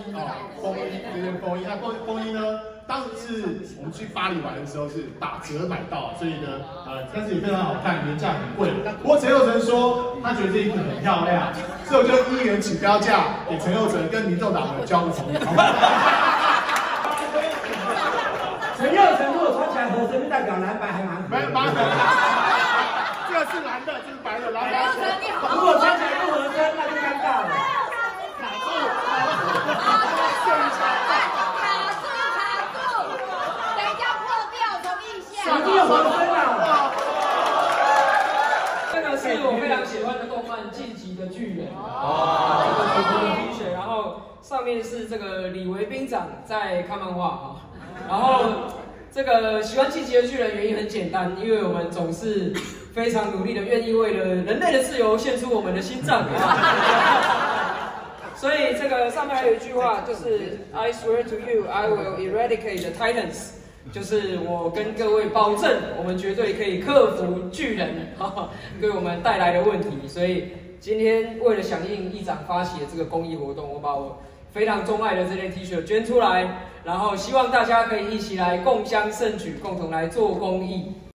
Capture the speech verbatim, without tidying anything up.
哦，风衣，对对，风衣。那风风衣呢？当时是我们去巴黎玩的时候是打折买到，所以呢，呃，但是也非常好看，原价很贵。不过陈佑成说他觉得这衣服很漂亮，所以我就一元起标价给陈佑成跟民众党的交个朋友，好不好？ 陈佑成如果穿起来合身，代表蓝白还蛮合。 蛮蛮合。这个是蓝的，这是白的，蓝白。 如果穿起来不合身，那就尴尬了。 卡住，现场。 卡住合身啊！ 这个是我非常喜欢的动漫《晋级的巨人》哦，这个美国的 T 恤，然后上面是这个李维兵长在看漫画啊，然后这个喜欢《晋级的巨人》原因很简单，因为我们总是非常努力的愿意为了人类的自由献出我们的心脏啊。所以这个上面还有一句话，就是 I swear to you, I will eradicate the Titans。就是我跟各位保证，我们绝对可以克服巨人给我们带来的问题。所以今天为了响应议长发起的这个公益活动，我把我非常钟爱的这件 T 恤捐出来，然后希望大家可以一起来共襄盛举，共同来做公益。